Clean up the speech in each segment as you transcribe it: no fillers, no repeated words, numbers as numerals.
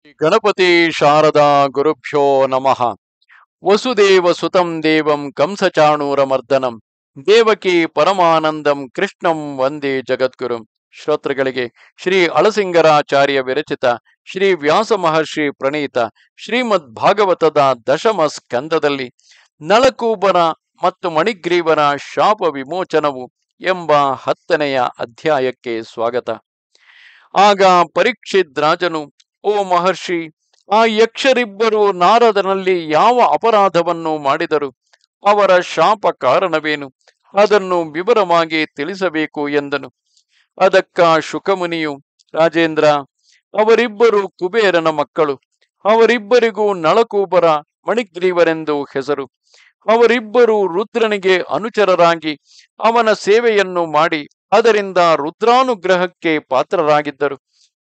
ಗಣಪತಿ ಶಾರದಾ ಗುರುಭ್ಯೋ ನಮಃ. ವಸುದೇವ ಸುತಂ ದೇವಂ ಕಂಸಚಾಣೂರಮರ್ದನಂ ದೇವಕಿ ಪರಮಾನಂದಂ ಕೃಷ್ಣಂ ವಂದೇ ಜಗದ್ಗುರುಂ. ಶ್ರೋತೃಗಳಿಗೆ ಶ್ರೀ ಅಳಸಿಂಗರಾಚಾರ್ಯ ವಿರಚಿತ ಶ್ರೀ ವ್ಯಾಸ ಮಹರ್ಷಿ ಪ್ರಣೀತ ಶ್ರೀಮದ್ ಭಾಗವತದ ದಶಮ ಸ್ಕಂದದಲ್ಲಿ ನಳಕೂಬರ ಮತ್ತು ಮಣಿಗ್ರೀವರ ಶಾಪ ವಿಮೋಚನವು ಎಂಬ 10ನೆಯ ಅಧ್ಯಾಯಕ್ಕೆ ಸ್ವಾಗತ. ಆಗ ಪರೀಕ್ಷಿತ್ ರಾಜನು, ಓ ಮಹರ್ಷಿ, ಆ ಯಕ್ಷರಿಬ್ಬರು ನಾರದನಲ್ಲಿ ಯಾವ ಅಪರಾಧವನ್ನು ಮಾಡಿದರು? ಅವರ ಶಾಪ ಕಾರಣವೇನು? ಅದನ್ನು ವಿವರವಾಗಿ ತಿಳಿಸಬೇಕು ಎಂದನು. ಅದಕ್ಕ ಶುಕಮುನಿಯು, ರಾಜೇಂದ್ರ, ಅವರಿಬ್ಬರು ಕುಬೇರನ ಮಕ್ಕಳು. ಅವರಿಬ್ಬರಿಗೂ ನಳಕೂಬರ ಮಣಿಗ್ರೀವರೆಂದು ಹೆಸರು. ಅವರಿಬ್ಬರು ರುದ್ರನಿಗೆ ಅನುಚರರಾಗಿ ಅವನ ಸೇವೆಯನ್ನು ಮಾಡಿ ಅದರಿಂದ ರುದ್ರಾನುಗ್ರಹಕ್ಕೆ ಪಾತ್ರರಾಗಿದ್ದರು.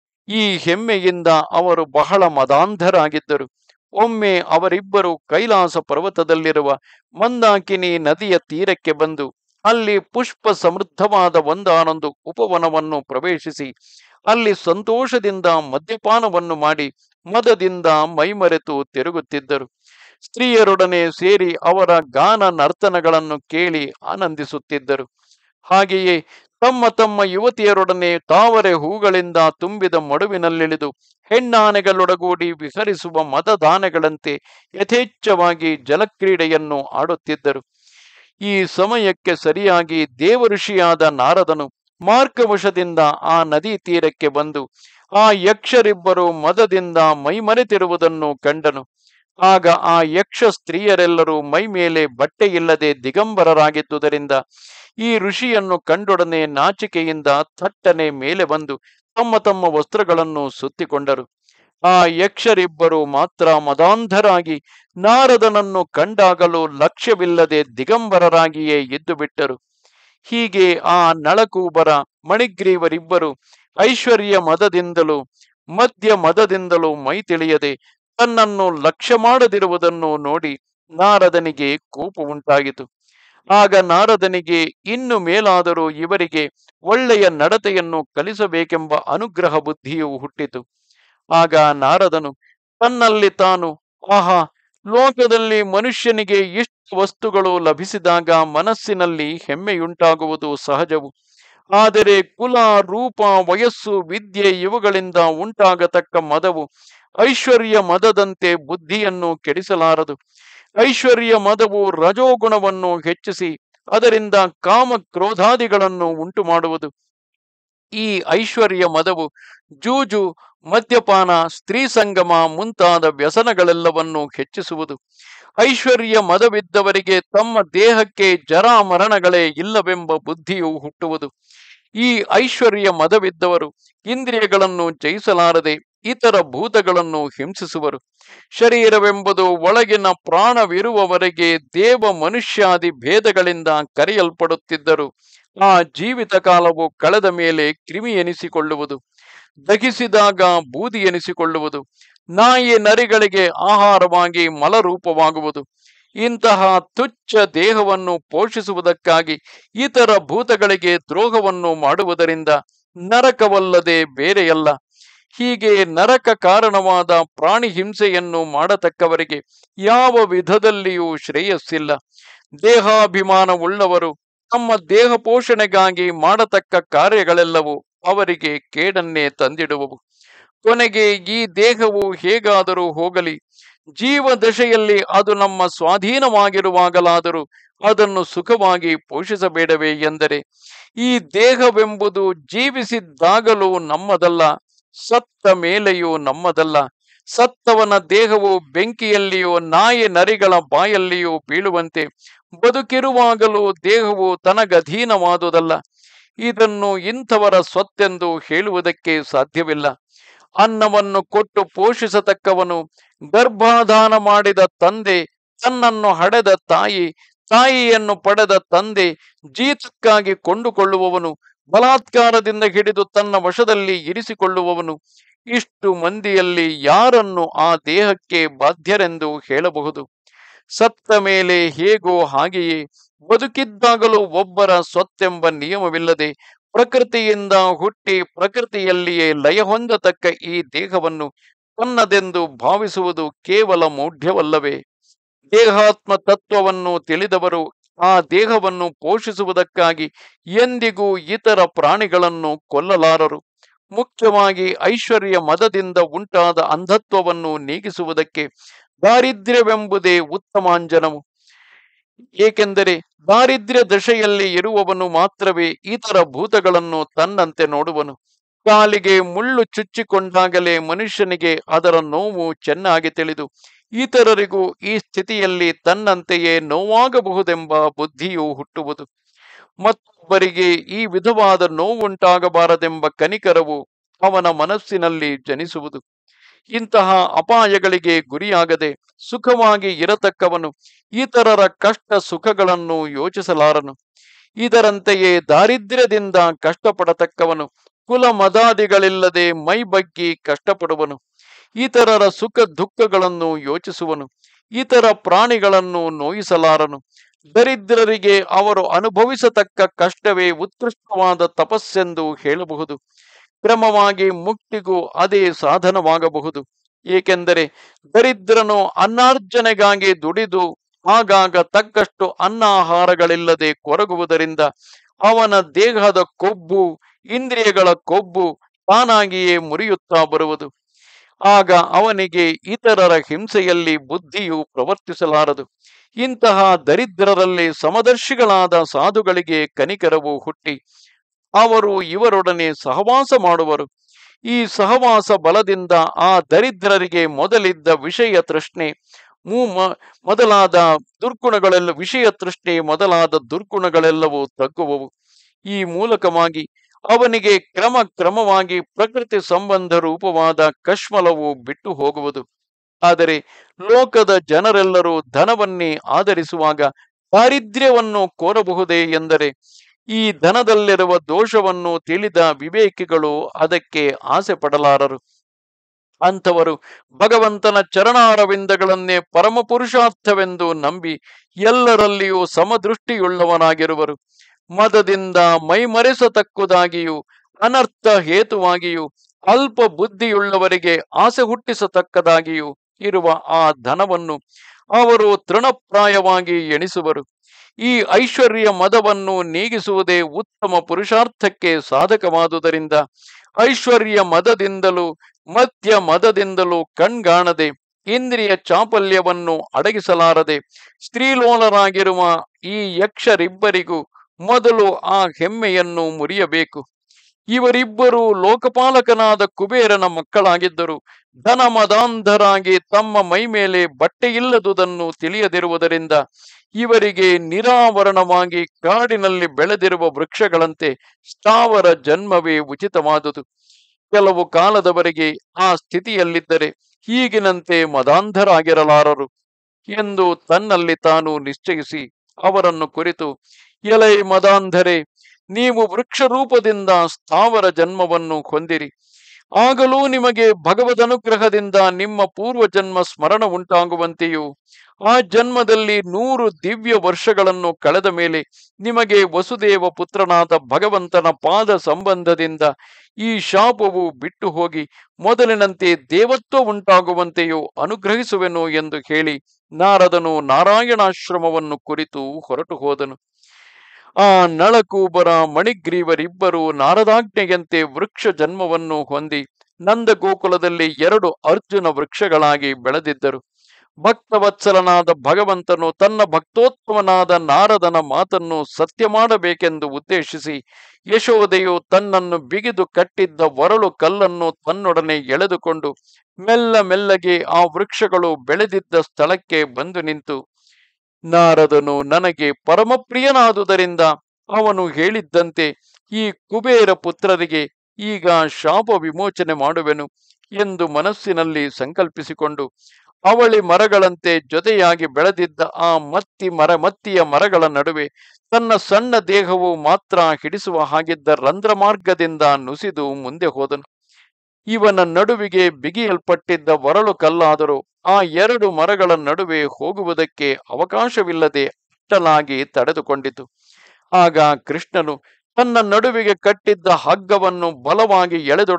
ಈ ಹೆಮ್ಮೆಯಿಂದ ಅವರು ಬಹಳ ಮದಾಂಧರಾಗಿದ್ದರು. ಒಮ್ಮೆ ಅವರಿಬ್ಬರು ಕೈಲಾಸ ಪರ್ವತದಲ್ಲಿರುವ ಮಂದಾಕಿನಿ ನದಿಯ ತೀರಕ್ಕೆ ಬಂದು ಅಲ್ಲಿ ಪುಷ್ಪ ಸಮೃದ್ಧವಾದ ಒಂದಾನೊಂದು ಉಪವನವನ್ನು ಪ್ರವೇಶಿಸಿ ಅಲ್ಲಿ ಸಂತೋಷದಿಂದ ಮದ್ಯಪಾನವನ್ನು ಮಾಡಿ ಮದದಿಂದ ಮೈಮರೆತು ತಿರುಗುತ್ತಿದ್ದರು. ಸ್ತ್ರೀಯರೊಡನೆ ಸೇರಿ ಅವರ ಗಾನ ನರ್ತನಗಳನ್ನು ಕೇಳಿ ಆನಂದಿಸುತ್ತಿದ್ದರು. ಹಾಗೆಯೇ ತಮ್ಮ ತಮ್ಮ ಯುವತಿಯರೊಡನೆ ತಾವರೆ ಹೂಗಳಿಂದ ತುಂಬಿದ ಮಡುವಿನಲ್ಲಿಳಿದು ಹೆಣ್ಣಾನೆಗಳೊಡಗೂಡಿ ವಿಹರಿಸುವ ಮದದಾನೆಗಳಂತೆ ಯಥೇಚ್ಛವಾಗಿ ಜಲಕ್ರೀಡೆಯನ್ನು ಆಡುತ್ತಿದ್ದರು. ಈ ಸಮಯಕ್ಕೆ ಸರಿಯಾಗಿ ದೇವಋಷಿಯಾದ ನಾರದನು ಮಾರ್ಗವಶದಿಂದ ಆ ನದಿ ತೀರಕ್ಕೆ ಬಂದು ಆ ಯಕ್ಷರಿಬ್ಬರು ಮದದಿಂದ ಮೈಮರೆತಿರುವುದನ್ನು ಕಂಡನು. ಆಗ ಆ ಯಕ್ಷ ಸ್ತ್ರೀಯರೆಲ್ಲರೂ ಮೈ ಮೇಲೆ ಬಟ್ಟೆಯಿಲ್ಲದೆ ದಿಗಂಬರರಾಗಿದ್ದುದರಿಂದ ಈ ಋಷಿಯನ್ನು ಕಂಡೊಡನೆ ನಾಚಿಕೆಯಿಂದ ಥಟ್ಟನೆ ಮೇಲೆ ಬಂದು ತಮ್ಮ ತಮ್ಮ ವಸ್ತ್ರಗಳನ್ನು ಸುತ್ತಿಕೊಂಡರು. ಆ ಯಕ್ಷರಿಬ್ಬರು ಮಾತ್ರ ಮದಾಂಧರಾಗಿ ನಾರದನನ್ನು ಕಂಡಾಗಲೂ ಲಕ್ಷ್ಯವಿಲ್ಲದೆ ದಿಗಂಬರರಾಗಿಯೇ ಇದ್ದು ಬಿಟ್ಟರು. ಹೀಗೆ ಆ ನಳಕೂಬರ ಮಣಿಗ್ರೀವರಿಬ್ಬರು ಐಶ್ವರ್ಯ ಮದದಿಂದಲೂ ಮದ್ಯ ಮದದಿಂದಲೂ ಮೈ ತಿಳಿಯದೆ ತನ್ನನ್ನು ಲಕ್ಷ್ಯ ಮಾಡದಿರುವುದನ್ನು ನೋಡಿ ನಾರದನಿಗೆ ಕೋಪ ಉಂಟಾಯಿತು. ಆಗ ನಾರದನಿಗೆ ಇನ್ನು ಮೇಲಾದರೂ ಇವರಿಗೆ ಒಳ್ಳೆಯ ನಡತೆಯನ್ನು ಕಲಿಸಬೇಕೆಂಬ ಅನುಗ್ರಹ ಬುದ್ಧಿಯು ಹುಟ್ಟಿತು. ಆಗ ನಾರದನು ತನ್ನಲ್ಲಿ ತಾನು, ಆಹಾ, ಲೋಕದಲ್ಲಿ ಮನುಷ್ಯನಿಗೆ ಇಷ್ಟು ವಸ್ತುಗಳು ಲಭಿಸಿದಾಗ ಮನಸ್ಸಿನಲ್ಲಿ ಹೆಮ್ಮೆಯುಂಟಾಗುವುದು ಸಹಜವು. ಆದರೆ ಕುಲ, ರೂಪ, ವಯಸ್ಸು, ವಿದ್ಯೆ ಇವುಗಳಿಂದ ಉಂಟಾಗತಕ್ಕ ಮದವು ಐಶ್ವರ್ಯ ಮದದಂತೆ ಬುದ್ಧಿಯನ್ನು ಕೆಡಿಸಲಾರದು. ಐಶ್ವರ್ಯ ಮದವು ರಜೋಗುಣವನ್ನು ಹೆಚ್ಚಿಸಿ ಅದರಿಂದ ಕಾಮ ಕ್ರೋಧಾದಿಗಳನ್ನು ಉಂಟು ಮಾಡುವುದು. ಈ ಐಶ್ವರ್ಯ ಮದವು ಜೂಜು, ಮದ್ಯಪಾನ, ಸ್ತ್ರೀ ಸಂಗಮ ಮುಂತಾದ ವ್ಯಸನಗಳೆಲ್ಲವನ್ನು ಹೆಚ್ಚಿಸುವುದು. ಐಶ್ವರ್ಯ ಮದವಿದ್ದವರಿಗೆ ತಮ್ಮ ದೇಹಕ್ಕೆ ಜರಾಮರಣಗಳೇ ಇಲ್ಲವೆಂಬ ಬುದ್ಧಿಯು ಹುಟ್ಟುವುದು. ಈ ಐಶ್ವರ್ಯ ಮದವಿದ್ದವರು ಇಂದ್ರಿಯಗಳನ್ನು ಜಯಿಸಲಾರದೆ ಇತರ ಭೂತಗಳನ್ನು ಹಿಂಸಿಸುವರು. ಶರೀರವೆಂಬುದು ಒಳಗಿನ ಪ್ರಾಣವಿರುವವರೆಗೆ ದೇವ ಮನುಷ್ಯಾದಿ ಭೇದಗಳಿಂದ ಕರೆಯಲ್ಪಡುತ್ತಿದ್ದರು. ಆ ಜೀವಿತ ಕಾಲವು ಕಳೆದ ಮೇಲೆ ಕ್ರಿಮಿ ಎನಿಸಿಕೊಳ್ಳುವುದು, ದಹಿಸಿದಾಗ ಬೂದಿ ಎನಿಸಿಕೊಳ್ಳುವುದು, ನಾಯಿ ನರಿಗಳಿಗೆ ಆಹಾರವಾಗಿ ಮಲರೂಪವಾಗುವುದು. ಇಂತಹ ತುಚ್ಛ ದೇಹವನ್ನು ಪೋಷಿಸುವುದಕ್ಕಾಗಿ ಇತರ ಭೂತಗಳಿಗೆ ದ್ರೋಹವನ್ನು ಮಾಡುವುದರಿಂದ ನರಕವಲ್ಲದೆ ಬೇರೆಯಲ್ಲ. ಹೀಗೆ ನರಕ ಕಾರಣವಾದ ಪ್ರಾಣಿ ಹಿಂಸೆಯನ್ನು ಮಾಡತಕ್ಕವರಿಗೆ ಯಾವ ವಿಧದಲ್ಲಿಯೂ ಶ್ರೇಯಸ್ಸಿಲ್ಲ. ದೇಹಾಭಿಮಾನವುಳ್ಳವರು ತಮ್ಮ ದೇಹ ಪೋಷಣೆಗಾಗಿ ಮಾಡತಕ್ಕ ಕಾರ್ಯಗಳೆಲ್ಲವೂ ಅವರಿಗೆ ಕೇಡನ್ನೇ ತಂದಿಡುವವು. ಕೊನೆಗೆ ಈ ದೇಹವು ಹೇಗಾದರೂ ಹೋಗಲಿ, ಜೀವದಶೆಯಲ್ಲಿ ಅದು ನಮ್ಮ ಸ್ವಾಧೀನವಾಗಿರುವಾಗಲಾದರೂ ಅದನ್ನು ಸುಖವಾಗಿ ಪೋಷಿಸಬೇಡವೇ ಎಂದರೆ, ಈ ದೇಹವೆಂಬುದು ಜೀವಿಸಿದ್ದಾಗಲೂ ನಮ್ಮದಲ್ಲ, ಸತ್ತ ಮೇಲೆಯೂ ನಮ್ಮದಲ್ಲ. ಸತ್ತವನ ದೇಹವು ಬೆಂಕಿಯಲ್ಲಿಯೋ ನಾಯಿ ನರಿಗಳ ಬಾಯಲ್ಲಿಯೋ ಬೀಳುವಂತೆ ಬದುಕಿರುವಾಗಲೂ ದೇಹವು ತನಗಧೀನವಾದುದಲ್ಲ. ಇದನ್ನು ಇಂಥವರ ಸ್ವತ್ತೆಂದು ಹೇಳುವುದಕ್ಕೆ ಸಾಧ್ಯವಿಲ್ಲ. ಅನ್ನವನ್ನು ಕೊಟ್ಟು ಪೋಷಿಸತಕ್ಕವನು, ಗರ್ಭಾಧಾನ ಮಾಡಿದ ತಂದೆ, ತನ್ನನ್ನು ಹಡೆದ ತಾಯಿ, ತಾಯಿಯನ್ನು ಪಡೆದ ತಂದೆ, ಜೀತಕ್ಕಾಗಿ ಕೊಂಡುಕೊಳ್ಳುವವನು, ಬಲಾತ್ಕಾರದಿಂದ ಹಿಡಿದು ತನ್ನ ವಶದಲ್ಲಿ ಇರಿಸಿಕೊಳ್ಳುವವನು, ಇಷ್ಟು ಮಂದಿಯಲ್ಲಿ ಯಾರನ್ನು ಆ ದೇಹಕ್ಕೆ ಬಾಧ್ಯರೆಂದು ಹೇಳಬಹುದು? ಸತ್ತ ಮೇಲೆ ಹೇಗೋ ಹಾಗೆಯೇ ಬದುಕಿದ್ದಾಗಲೂ ಒಬ್ಬರ ಸ್ವತ್ತೆಂಬ ನಿಯಮವಿಲ್ಲದೆ ಪ್ರಕೃತಿಯಿಂದ ಹುಟ್ಟಿ ಪ್ರಕೃತಿಯಲ್ಲಿಯೇ ಲಯ ಹೊಂದತಕ್ಕ ಈ ದೇಹವನ್ನು ತನ್ನದೆಂದು ಭಾವಿಸುವುದು ಕೇವಲ ಮೌಢ್ಯವಲ್ಲವೇ? ದೇಹಾತ್ಮ ತತ್ವವನ್ನು ತಿಳಿದವರು ಆ ದೇಹವನ್ನು ಪೋಷಿಸುವುದಕ್ಕಾಗಿ ಎಂದಿಗೂ ಇತರ ಪ್ರಾಣಿಗಳನ್ನು ಕೊಲ್ಲಲಾರರು. ಮುಖ್ಯವಾಗಿ ಐಶ್ವರ್ಯ ಮದದಿಂದ ಉಂಟಾದ ಅಂಧತ್ವವನ್ನು ನೀಗಿಸುವುದಕ್ಕೆ ದಾರಿದ್ರ್ಯವೆಂಬುದೇ ಉತ್ತಮಾಂಜನವು. ಏಕೆಂದರೆ ದಾರಿದ್ರ್ಯ ದಶೆಯಲ್ಲಿ ಇರುವವನು ಮಾತ್ರವೇ ಇತರ ಭೂತಗಳನ್ನು ತನ್ನಂತೆ ನೋಡುವನು. ಕಾಲಿಗೆ ಮುಳ್ಳು ಚುಚ್ಚಿಕೊಂಡಾಗಲೇ ಮನುಷ್ಯನಿಗೆ ಅದರ ನೋವು ಚೆನ್ನಾಗಿ ತಿಳಿದು ಇತರರಿಗೂ ಈ ಸ್ಥಿತಿಯಲ್ಲಿ ತನ್ನಂತೆಯೇ ನೋವಾಗಬಹುದೆಂಬ ಬುದ್ಧಿಯು ಹುಟ್ಟುವುದು. ಮತ್ತೊಬ್ಬರಿಗೆ ಈ ವಿಧವಾದ ನೋವುಂಟಾಗಬಾರದೆಂಬ ಕನಿಕರವು ಅವನ ಮನಸ್ಸಿನಲ್ಲಿ ಜನಿಸುವುದು. ಇಂತಹ ಅಪಾಯಗಳಿಗೆ ಗುರಿಯಾಗದೆ ಸುಖವಾಗಿ ಇರತಕ್ಕವನು ಇತರರ ಕಷ್ಟ ಸುಖಗಳನ್ನು ಯೋಚಿಸಲಾರನು. ಇದರಂತೆಯೇ ದಾರಿದ್ರ್ಯದಿಂದ ಕಷ್ಟಪಡತಕ್ಕವನು ಕುಲ ಮದಾದಿಗಳಿಲ್ಲದೆ ಮೈಬಗ್ಗಿ ಕಷ್ಟಪಡುವನು. ಇತರರ ಸುಖ ದುಃಖಗಳನ್ನು ಯೋಚಿಸುವನು. ಇತರ ಪ್ರಾಣಿಗಳನ್ನು ನೋಯಿಸಲಾರನು. ದರಿದ್ರರಿಗೆ ಅವರು ಅನುಭವಿಸತಕ್ಕ ಕಷ್ಟವೇ ಉತ್ಕೃಷ್ಟವಾದ ತಪಸ್ಸೆಂದು ಹೇಳಬಹುದು. ಕ್ರಮವಾಗಿ ಮುಕ್ತಿಗೂ ಅದೇ ಸಾಧನವಾಗಬಹುದು. ಏಕೆಂದರೆ ದರಿದ್ರನು ಅನ್ನಾರ್ಜನೆಗಾಗಿ ದುಡಿದು ಆಗಾಗ ತಕ್ಕಷ್ಟು ಅನ್ನಾಹಾರಗಳಿಲ್ಲದೆ ಕೊರಗುವುದರಿಂದ ಅವನ ದೇಹದ ಕೊಬ್ಬು, ಇಂದ್ರಿಯಗಳ ಕೊಬ್ಬು ತಾನಾಗಿಯೇ ಮುರಿಯುತ್ತಾ ಬರುವುದು. ಆಗ ಅವನಿಗೆ ಇತರರ ಹಿಂಸೆಯಲ್ಲಿ ಬುದ್ಧಿಯು ಪ್ರವರ್ತಿಸಲಾರದು. ಇಂತಹ ದರಿದ್ರರಲ್ಲಿ ಸಮದರ್ಶಿಗಳಾದ ಸಾಧುಗಳಿಗೆ ಕನಿಕರವು ಹುಟ್ಟಿ ಅವರು ಇವರೊಡನೆ ಸಹವಾಸ ಮಾಡುವರು. ಈ ಸಹವಾಸ ಬಲದಿಂದ ಆ ದರಿದ್ರರಿಗೆ ಮೊದಲಿದ್ದ ವಿಷಯ ತೃಷ್ಣೆ ಮೊದಲಾದ ದುರ್ಗುಣಗಳೆಲ್ಲವೂ ತಗ್ಗುವವು. ಈ ಮೂಲಕವಾಗಿ ಅವನಿಗೆ ಕ್ರಮವಾಗಿ ಪ್ರಕೃತಿ ಸಂಬಂಧ ರೂಪವಾದ ಕಶ್ಮಲವು ಬಿಟ್ಟು ಹೋಗುವುದು. ಆದರೆ ಲೋಕದ ಜನರೆಲ್ಲರೂ ಧನವನ್ನೇ ಆಧರಿಸುವಾಗ ದಾರಿದ್ರ್ಯವನ್ನು ಕೋರಬಹುದೇ ಎಂದರೆ ಈ ಧನದಲ್ಲಿರುವ ದೋಷವನ್ನು ತಿಳಿದ ವಿವೇಕಿಗಳು ಅದಕ್ಕೆ ಆಸೆ ಪಡಲಾರರು. ಅಂಥವರು ಭಗವಂತನ ಚರಣಾರವಿಂದಗಳನ್ನೇ ಪರಮ ಪುರುಷಾರ್ಥವೆಂದು ನಂಬಿ ಎಲ್ಲರಲ್ಲಿಯೂ ಸಮದೃಷ್ಟಿಯುಳ್ಳವನಾಗಿರುವರು. ಮದದಿಂದ ಮೈಮರೆಸತಕ್ಕುದಾಗಿಯೂ ಅನರ್ಥ ಹೇತುವಾಗಿಯೂ ಅಲ್ಪ ಬುದ್ಧಿಯುಳ್ಳವರಿಗೆ ಆಸೆ ಹುಟ್ಟಿಸತಕ್ಕದಾಗಿಯೂ ಇರುವ ಆ ಧನವನ್ನು ಅವರು ತೃಣಪ್ರಾಯವಾಗಿ ಎಣಿಸುವರು. ಈ ಐಶ್ವರ್ಯ ಮದವನ್ನು ನೀಗಿಸುವುದೇ ಉತ್ತಮ ಪುರುಷಾರ್ಥಕ್ಕೆ ಸಾಧಕವಾದುದರಿಂದ ಐಶ್ವರ್ಯ ಮದದಿಂದಲೂ ಮದ್ಯ ಮದದಿಂದಲೂ ಕಣ್ಗಾಣದೆ ಇಂದ್ರಿಯ ಚಾಪಲ್ಯವನ್ನು ಅಡಗಿಸಲಾರದೆ ಸ್ತ್ರೀಲೋಲರಾಗಿರುವ ಈ ಯಕ್ಷರಿಬ್ಬರಿಗೂ ಮೊದಲು ಆ ಹೆಮ್ಮೆಯನ್ನು ಮುರಿಯಬೇಕು. ಇವರಿಬ್ಬರು ಲೋಕಪಾಲಕನಾದ ಕುಬೇರನ ಮಕ್ಕಳಾಗಿದ್ದರು. ಧನ ಮದಾಂಧರಾಗಿ ತಮ್ಮ ಮೈ ಮೇಲೆ ಬಟ್ಟೆಯಿಲ್ಲದುದನ್ನು ತಿಳಿಯದಿರುವುದರಿಂದ ಇವರಿಗೆ ನಿರಾವರಣವಾಗಿ ಕಾಡಿನಲ್ಲಿ ಬೆಳೆದಿರುವ ವೃಕ್ಷಗಳಂತೆ ಸ್ಥಾವರ ಜನ್ಮವೇ ಉಚಿತವಾದುದು. ಕೆಲವು ಕಾಲದವರೆಗೆ ಆ ಸ್ಥಿತಿಯಲ್ಲಿದ್ದರೆ ಈಗಿನಂತೆ ಮದಾಂಧರಾಗಿರಲಾರರು ಎಂದು ತನ್ನಲ್ಲಿ ತಾನು ನಿಶ್ಚಯಿಸಿ ಅವರನ್ನು ಕುರಿತು, ಎಲೈ ಮದಾಂಧರೇ, ನೀವು ವೃಕ್ಷ ರೂಪದಿಂದ ಸ್ಥಾವರ ಜನ್ಮವನ್ನು ಹೊಂದಿರಿ. ಆಗಲೂ ನಿಮಗೆ ಭಗವದ್ ಅನುಗ್ರಹದಿಂದ ನಿಮ್ಮ ಪೂರ್ವ ಜನ್ಮ ಸ್ಮರಣ ಉಂಟಾಗುವಂತೆಯೂ ಆ ಜನ್ಮದಲ್ಲಿ 100 ದಿವ್ಯ ವರ್ಷಗಳನ್ನು ಕಳೆದ ಮೇಲೆ ನಿಮಗೆ ವಸುದೇವ ಪುತ್ರನಾದ ಭಗವಂತನ ಪಾದ ಸಂಬಂಧದಿಂದ ಈ ಶಾಪವು ಬಿಟ್ಟು ಹೋಗಿ ಮೊದಲಿನಂತೆ ದೇವತ್ವ ಉಂಟಾಗುವಂತೆಯೂ ಅನುಗ್ರಹಿಸುವೆನು ಎಂದು ಹೇಳಿ ನಾರದನು ನಾರಾಯಣಾಶ್ರಮವನ್ನು ಕುರಿತು ಹೊರಟು ಹೋದನು. ಆ ನಳಕೂಬರ ಮಣಿಗ್ರೀವರಿಬ್ಬರು ನಾರದಾಜ್ಞೆಯಂತೆ ವೃಕ್ಷ ಜನ್ಮವನ್ನು ಹೊಂದಿ ನಂದಗೋಕುಲದಲ್ಲಿ 2 ಅರ್ಜುನ ವೃಕ್ಷಗಳಾಗಿ ಬೆಳೆದಿದ್ದರು. ಭಕ್ತವತ್ಸಲನಾದ ಭಗವಂತನು ತನ್ನ ಭಕ್ತೋತ್ತಮನಾದ ನಾರದನ ಮಾತನ್ನು ಸತ್ಯ ಮಾಡಬೇಕೆಂದು ಉದ್ದೇಶಿಸಿ ಯಶೋದೆಯು ತನ್ನನ್ನು ಬಿಗಿದು ಕಟ್ಟಿದ್ದ ಒರಳು ಕಲ್ಲನ್ನು ತನ್ನೊಡನೆ ಎಳೆದುಕೊಂಡು ಮೆಲ್ಲಗೆ ಆ ವೃಕ್ಷಗಳು ಬೆಳೆದಿದ್ದ ಸ್ಥಳಕ್ಕೆ ಬಂದು ನಿಂತು, ನಾರದನು ನನಗೆ ಪರಮಪ್ರಿಯನಾದುದರಿಂದ ಅವನು ಹೇಳಿದ್ದಂತೆ ಈ ಕುಬೇರ ಪುತ್ರರಿಗೆ ಈಗ ಶಾಪ ವಿಮೋಚನೆ ಮಾಡುವೆನು ಎಂದು ಮನಸ್ಸಿನಲ್ಲಿ ಸಂಕಲ್ಪಿಸಿಕೊಂಡು ಅವಳಿ ಮರಗಳಂತೆ ಜೊತೆಯಾಗಿ ಬೆಳೆದಿದ್ದ ಆ ಮತ್ತಿಯ ಮರಗಳ ನಡುವೆ ತನ್ನ ಸಣ್ಣ ದೇಹವು ಮಾತ್ರ ಹಿಡಿಸುವ ಹಾಗಿದ್ದ ರಂಧ್ರ ಮಾರ್ಗದಿಂದ ನುಸಿದು ಮುಂದೆ ಹೋದನು. ಇವನ ನಡುವಿಗೆ ಬಿಗಿಯಲ್ಪಟ್ಟಿದ್ದ ಒರಳು ಕಲ್ಲಾದರೂ ಆ 2 ಮರಗಳ ನಡುವೆ ಹೋಗುವುದಕ್ಕೆ ಅವಕಾಶವಿಲ್ಲದೆ ಅಟ್ಟಲಾಗಿ ತಡೆದುಕೊಂಡಿತು. ಆಗ ಕೃಷ್ಣನು ತನ್ನ ನಡುವಿಗೆ ಕಟ್ಟಿದ್ದ ಹಗ್ಗವನ್ನು ಬಲವಾಗಿ ಎಳೆದೊಡನೆ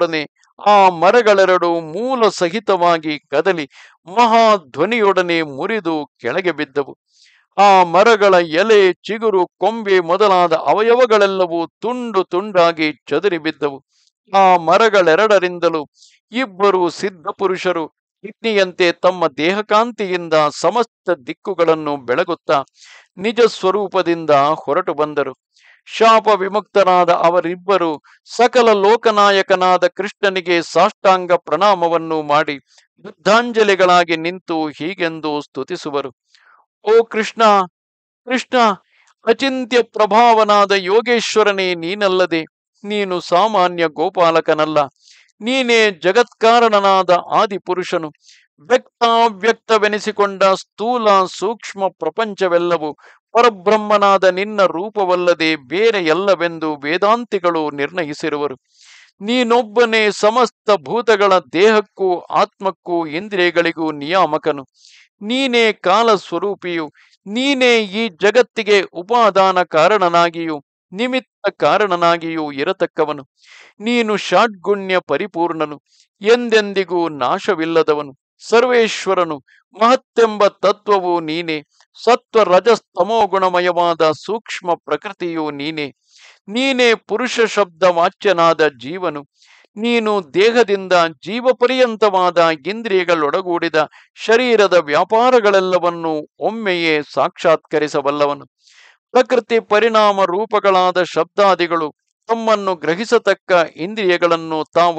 ಆ ಮರಗಳೆರಡು ಮೂಲ ಸಹಿತವಾಗಿ ಕದಲಿ ಮಹಾಧ್ವನಿಯೊಡನೆ ಮುರಿದು ಕೆಳಗೆ ಬಿದ್ದವು. ಆ ಮರಗಳ ಎಲೆ, ಚಿಗುರು, ಕೊಂಬೆ ಮೊದಲಾದ ಅವಯವಗಳೆಲ್ಲವೂ ತುಂಡು ತುಂಡಾಗಿ ಚದುರಿ ಬಿದ್ದವು. ಆ ಮರಗಳೆರಡರಿಂದಲೂ ಇಬ್ಬರು ಸಿದ್ಧ ಪುರುಷರು ಅಗ್ನಿಯಂತೆ ತಮ್ಮ ದೇಹಕಾಂತಿಯಿಂದ ಸಮಸ್ತ ದಿಕ್ಕುಗಳನ್ನು ಬೆಳಗುತ್ತಾ ನಿಜ ಸ್ವರೂಪದಿಂದ ಹೊರಟು ಬಂದರು. ಶಾಪ ವಿಮುಕ್ತರಾದ ಅವರಿಬ್ಬರು ಸಕಲ ಲೋಕನಾಯಕನಾದ ಕೃಷ್ಣನಿಗೆ ಸಾಷ್ಟಾಂಗ ಪ್ರಣಾಮವನ್ನು ಮಾಡಿ ಬದ್ಧಾಂಜಲಿಗಳಾಗಿ ನಿಂತು ಹೀಗೆಂದು ಸ್ತುತಿಸುವರು. ಓ ಕೃಷ್ಣ, ಕೃಷ್ಣ, ಅಚಿಂತ್ಯ ಪ್ರಭಾವನಾದ ಯೋಗೇಶ್ವರನೇ, ನೀನಲ್ಲದೆ ನೀನು ಸಾಮಾನ್ಯ ಗೋಪಾಲಕನಲ್ಲ. ನೀನೇ ಜಗತ್ಕಾರಣನಾದ ಆದಿಪುರುಷನು. ವ್ಯಕ್ತಾವ್ಯಕ್ತವೆನಿಸಿಕೊಂಡ ಸ್ಥೂಲ ಸೂಕ್ಷ್ಮ ಪ್ರಪಂಚವೆಲ್ಲವೂ ಪರಬ್ರಹ್ಮನಾದ ನಿನ್ನ ರೂಪವಲ್ಲದೆ ಬೇರೆ ಎಲ್ಲವೆಂದು ವೇದಾಂತಿಗಳು ನಿರ್ಣಯಿಸಿರುವರು. ನೀನೊಬ್ಬನೇ ಸಮಸ್ತ ಭೂತಗಳ ದೇಹಕ್ಕೂ ಆತ್ಮಕ್ಕೂ ಇಂದ್ರಿಯಗಳಿಗೂ ನಿಯಾಮಕನು. ನೀನೇ ಕಾಲ ಸ್ವರೂಪಿಯು. ನೀನೇ ಈ ಜಗತ್ತಿಗೆ ಉಪಾದಾನ ಕಾರಣನಾಗಿಯೂ ನಿಮಿತ್ತ ಕಾರಣನಾಗಿಯೂ ಇರತಕ್ಕವನು. ನೀನು ಷಾಡ್ಗುಣ್ಯ ಪರಿಪೂರ್ಣನು, ಎಂದೆಂದಿಗೂ ನಾಶವಿಲ್ಲದವನು, ಸರ್ವೇಶ್ವರನು. ಮಹತ್ತೆಂಬ ತತ್ವವು ನೀನೇ. ಸತ್ವ ರಜಸ್ತಮೋ ಗುಣಮಯವಾದ ಸೂಕ್ಷ್ಮ ಪ್ರಕೃತಿಯು ನೀನೇ. ನೀನೇ ಪುರುಷ ಶಬ್ದ ವಾಚ್ಯನಾದ ಜೀವನು. ನೀನು ದೇಹದಿಂದ ಜೀವಪರ್ಯಂತವಾದ ಇಂದ್ರಿಯಗಳೊಡಗೂಡಿದ ಶರೀರದ ವ್ಯಾಪಾರಗಳೆಲ್ಲವನ್ನು ಒಮ್ಮೆಯೇ ಸಾಕ್ಷಾತ್ಕರಿಸಬಲ್ಲವನು. ಪ್ರಕೃತಿ ಪರಿಣಾಮ ರೂಪಗಳಾದ ಶಬ್ದಾದಿಗಳು ತಮ್ಮನ್ನು ಗ್ರಹಿಸತಕ್ಕ ಇಂದ್ರಿಯಗಳನ್ನು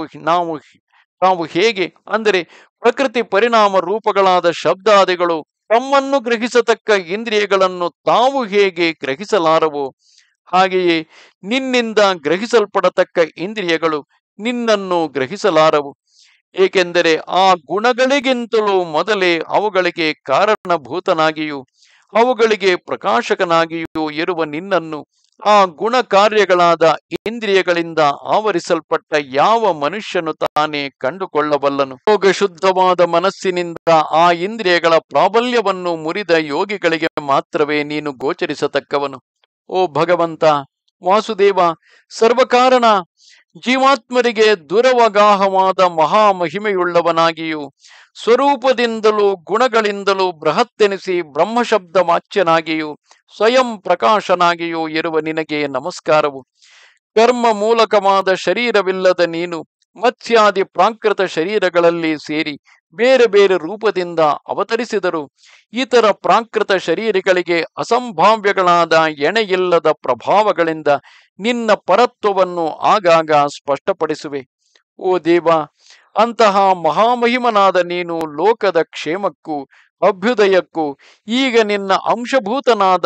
ತಾವು ಹೇಗೆ, ಅಂದರೆ ಪ್ರಕೃತಿ ಪರಿಣಾಮ ರೂಪಗಳಾದ ಶಬ್ದಾದಿಗಳು ತಮ್ಮನ್ನು ಗ್ರಹಿಸತಕ್ಕ ಇಂದ್ರಿಯಗಳನ್ನು ತಾವು ಹೇಗೆ ಗ್ರಹಿಸಲಾರವೋ, ಹಾಗೆಯೇ ನಿನ್ನಿಂದ ಗ್ರಹಿಸಲ್ಪಡತಕ್ಕ ಇಂದ್ರಿಯಗಳು ನಿನ್ನನ್ನು ಗ್ರಹಿಸಲಾರವು. ಏಕೆಂದರೆ ಆ ಗುಣಗಳಿಗಿಂತಲೂ ಮೊದಲೇ ಅವುಗಳಿಗೆ ಕಾರಣಭೂತನಾಗಿಯೂ ಅವುಗಳಿಗೆ ಪ್ರಕಾಶಕನಾಗಿಯೂ ಇರುವ ನಿನ್ನನ್ನು ಆ ಗುಣ ಕಾರ್ಯಗಳಾದ ಇಂದ್ರಿಯಗಳಿಂದ ಆವರಿಸಲ್ಪಟ್ಟ ಯಾವ ಮನುಷ್ಯನು ತಾನೇ ಕಂಡುಕೊಳ್ಳಬಲ್ಲನು? ಯೋಗ ಶುದ್ಧವಾದ ಮನಸ್ಸಿನಿಂದ ಆ ಇಂದ್ರಿಯಗಳ ಪ್ರಾಬಲ್ಯವನ್ನು ಮುರಿದ ಯೋಗಿಗಳಿಗೆ ಮಾತ್ರವೇ ನೀನು ಗೋಚರಿಸತಕ್ಕವನು. ಓ ಭಗವಂತ, ವಾಸುದೇವ, ಸರ್ವಕಾರಣ, ಜೀವಾತ್ಮರಿಗೆ ದುರವಗಾಹವಾದ ಮಹಾಮಹಿಮೆಯುಳ್ಳವನಾಗಿಯೂ ಸ್ವರೂಪದಿಂದಲೂ ಗುಣಗಳಿಂದಲೂ ಬೃಹತ್ತೆನಿಸಿ ಬ್ರಹ್ಮಶಬ್ದ ವಾಚ್ಯನಾಗಿಯೂ ಸ್ವಯಂ ಪ್ರಕಾಶನಾಗಿಯೂ ಇರುವ ನಿನಗೆ ನಮಸ್ಕಾರವು. ಕರ್ಮ ಮೂಲಕವಾದ ಶರೀರವಿಲ್ಲದ ನೀನು ಮತ್ಸ್ಯಾದಿ ಪ್ರಾಕೃತ ಶರೀರಗಳಲ್ಲಿ ಸೇರಿ ಬೇರೆ ಬೇರೆ ರೂಪದಿಂದ ಅವತರಿಸಿದರು. ಇತರ ಪ್ರಾಕೃತ ಶರೀರಗಳಿಗೆ ಅಸಂಭಾವ್ಯಗಳಾದ ಎಣೆಯಿಲ್ಲದ ಪ್ರಭಾವಗಳಿಂದ ನಿನ್ನ ಪರತ್ವವನ್ನು ಆಗಾಗ ಸ್ಪಷ್ಟಪಡಿಸುವೆ. ಓ ದೇವ, ಅಂತಹ ಮಹಾಮಹಿಮನಾದ ನೀನು ಲೋಕದ ಕ್ಷೇಮಕ್ಕೂ ಅಭ್ಯುದಯಕ್ಕೂ ಈಗ ನಿನ್ನ ಅಂಶಭೂತನಾದ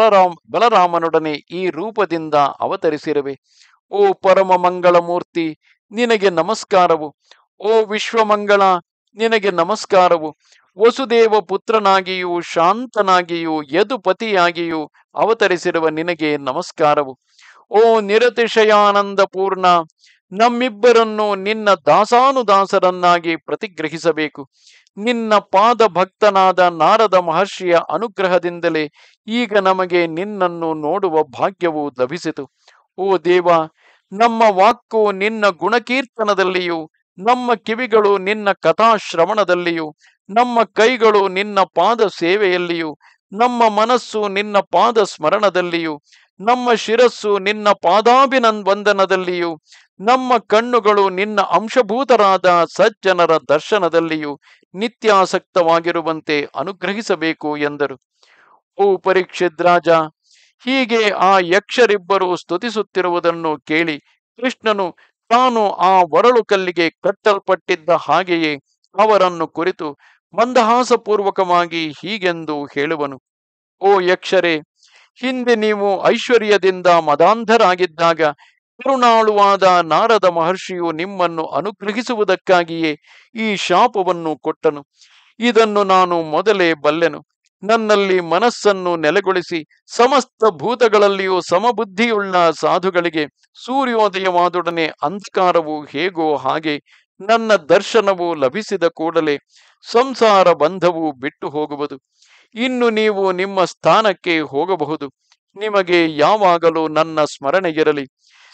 ಬಲರಾಮನೊಡನೆ ಈ ರೂಪದಿಂದ ಅವತರಿಸಿರುವೆ. ಓ ಪರಮ ಮಂಗಳ ಮೂರ್ತಿ, ನಿನಗೆ ನಮಸ್ಕಾರವು. ಓ ವಿಶ್ವಮಂಗಳ, ನಿನಗೆ ನಮಸ್ಕಾರವು. ವಸುದೇವ ಪುತ್ರನಾಗಿಯೂ ಶಾಂತನಾಗಿಯೂ ಯದುಪತಿಯಾಗಿಯೂ ಅವತರಿಸಿರುವ ನಿನಗೆ ನಮಸ್ಕಾರವು. ಓ ನಿರತಿಶಯಾನಂದ ಪೂರ್ಣ, ನಮ್ಮಿಬ್ಬರನ್ನು ನಿನ್ನ ದಾಸಾನುದಾಸರನ್ನಾಗಿ ಪ್ರತಿಗ್ರಹಿಸಬೇಕು. ನಿನ್ನ ಪಾದ ಭಕ್ತನಾದ ನಾರದ ಮಹರ್ಷಿಯ ಅನುಗ್ರಹದಿಂದಲೇ ಈಗ ನಮಗೆ ನಿನ್ನನ್ನು ನೋಡುವ ಭಾಗ್ಯವು ಲಭಿಸಿತು. ಓ ದೇವ, ನಮ್ಮ ವಾಕ್ಕು ನಿನ್ನ ಗುಣಕೀರ್ತನದಲ್ಲಿಯೂ ನಮ್ಮ ಕಿವಿಗಳು ನಿನ್ನ ಕಥಾಶ್ರವಣದಲ್ಲಿಯೂ ನಮ್ಮ ಕೈಗಳು ನಿನ್ನ ಪಾದ ಸೇವೆಯಲ್ಲಿಯೂ ನಮ್ಮ ಮನಸ್ಸು ನಿನ್ನ ಪಾದ ಸ್ಮರಣದಲ್ಲಿಯೂ ನಮ್ಮ ಶಿರಸ್ಸು ನಿನ್ನ ಪಾದಾಭಿನಂದನದಲ್ಲಿಯೂ ನಮ್ಮ ಕಣ್ಣುಗಳು ನಿನ್ನ ಅಂಶಭೂತರಾದ ಸಜ್ಜನರ ದರ್ಶನದಲ್ಲಿಯೂ ನಿತ್ಯಾಸಕ್ತವಾಗಿರುವಂತೆ ಅನುಗ್ರಹಿಸಬೇಕು ಎಂದರು. ಓ ಪರೀಕ್ಷಿತ್ ರಾಜ, ಹೀಗೆ ಆ ಯಕ್ಷರಿಬ್ಬರು ಸ್ತುತಿಸುತ್ತಿರುವುದನ್ನು ಕೇಳಿ ಕೃಷ್ಣನು ತಾನು ಆ ಒರಳು ಕಲ್ಲಿಗೆ ಕಟ್ಟಲ್ಪಟ್ಟಿದ್ದ ಹಾಗೆಯೇ ಅವರನ್ನು ಕುರಿತು ಮಂದಹಾಸಪೂರ್ವಕವಾಗಿ ಹೀಗೆಂದು ಹೇಳುವನು. ಓ ಯಕ್ಷರೇ, ಹಿಂದೆ ನೀವು ಐಶ್ವರ್ಯದಿಂದ ಮದಾಂಧರಾಗಿದ್ದಾಗ ಕರುಣಾಳುವಾದ ನಾರದ ಮಹರ್ಷಿಯು ನಿಮ್ಮನ್ನು ಅನುಗ್ರಹಿಸುವುದಕ್ಕಾಗಿಯೇ ಈ ಶಾಪವನ್ನು ಕೊಟ್ಟನು. ಇದನ್ನು ನಾನು ಮೊದಲೇ ಬಲ್ಲೆನು. ನನ್ನಲ್ಲಿ ಮನಸ್ಸನ್ನು ನೆಲೆಗೊಳಿಸಿ ಸಮಸ್ತ ಭೂತಗಳಲ್ಲಿಯೂ ಸಮಬುದ್ಧಿಯುಳ್ಳ ಸಾಧುಗಳಿಗೆ ಸೂರ್ಯೋದಯವಾದೊಡನೆ ಅಂಧಕಾರವು ಹೇಗೋ ಹಾಗೆ ನನ್ನ ದರ್ಶನವು ಲಭಿಸಿದ ಕೂಡಲೇ ಸಂಸಾರ ಬಂಧವು ಬಿಟ್ಟು ಹೋಗುವುದು. ಇನ್ನು ನೀವು ನಿಮ್ಮ ಸ್ಥಾನಕ್ಕೆ ಹೋಗಬಹುದು. ನಿಮಗೆ ಯಾವಾಗಲೂ ನನ್ನ ಸ್ಮರಣೆಗಿರಲಿ.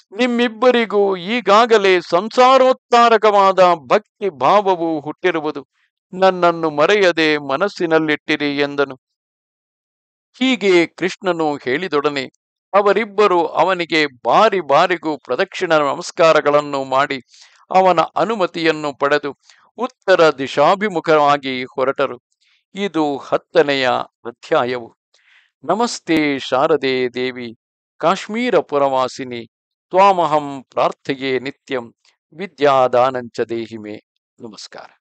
ನಿಮ್ಮಿಬ್ಬರಿಗೂ ಈಗಾಗಲೇ ಸಂಸಾರೋತ್ತಾರಕವಾದ ಭಕ್ತಿ ಭಾವವು ಹುಟ್ಟಿರುವುದು. ನನ್ನನ್ನು ಮರೆಯದೆ ಮನಸ್ಸಿನಲ್ಲಿಟ್ಟಿರಿ ಎಂದನು. ಹೀಗೆ ಕೃಷ್ಣನು ಹೇಳಿದೊಡನೆ ಅವರಿಬ್ಬರು ಅವನಿಗೆ ಬಾರಿ ಬಾರಿಗೂ ಪ್ರದಕ್ಷಿಣ ನಮಸ್ಕಾರಗಳನ್ನು ಮಾಡಿ ಅವನ ಅನುಮತಿಯನ್ನು ಪಡೆದು ಉತ್ತರ ದಿಶಾಭಿಮುಖವಾಗಿ ಹೊರಟರು. ಇದು 10ನೆಯ ಅಧ್ಯಾಯವು. ನಮಸ್ತೆ ಶಾರದೆ ದೇವಿ, ಕಾಶ್ಮೀರ ಪುರವಾಸಿನಿ, ತ್ವಾಮಹಂ ಪ್ರಾರ್ಥೆಯೇ ನಿತ್ಯಂ, ವಿದ್ಯಾದಾನಂಚ ದೇಹಿಮೆ. ನಮಸ್ಕಾರ.